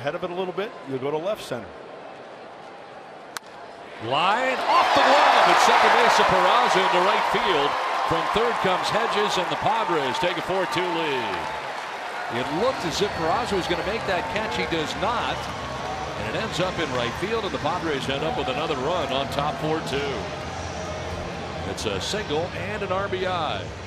ahead of it a little bit, you'll go to left center. Line off the glove at second base of Peraza into right field. From third comes Hedges, and the Padres take a 4-2 lead. It looked as if Peraza was going to make that catch. He does not. And it ends up in right field, and the Padres end up with another run on top 4-2. It's a single and an RBI.